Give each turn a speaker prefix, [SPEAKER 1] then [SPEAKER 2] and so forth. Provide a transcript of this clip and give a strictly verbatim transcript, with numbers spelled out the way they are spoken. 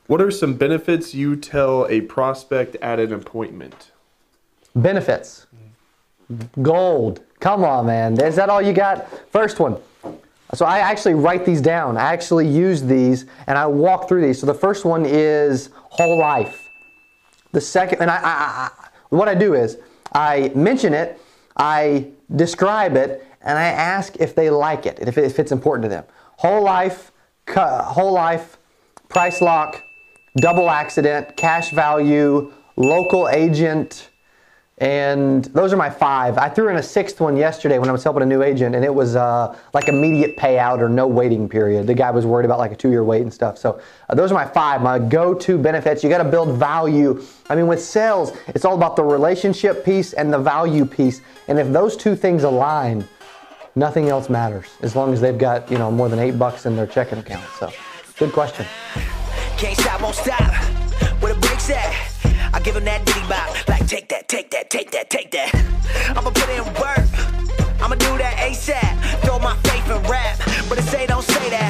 [SPEAKER 1] What are some benefits you tell a prospect at an appointment?
[SPEAKER 2] Benefits. Gold. Come on, man. Is that all you got? First one. So I actually write these down. I actually use these and I walk through these. So the first one is whole life. The second, and I, I, I what I do is I mention it, I describe it, and I ask if they like it, if, it, if it's important to them. Whole life, whole life, price lock, double accident, cash value, local agent, and those are my five. I threw in a sixth one yesterday when I was helping a new agent, and it was uh, like immediate payout or no waiting period. The guy was worried about like a two-year wait and stuff. So uh, those are my five, my go-to benefits. You got to build value. I mean, with sales, it's all about the relationship piece and the value piece. And if those two things align, nothing else matters as long as they've got, you know, more than eight bucks in their checking account. So, good question.
[SPEAKER 3] Can't stop, won't stop. Where the brakes at? I give him that diddy bop. Like, take that, take that, take that, take that. I'ma put in work. I'ma do that ASAP. Throw my faith in rap. But it say don't say that.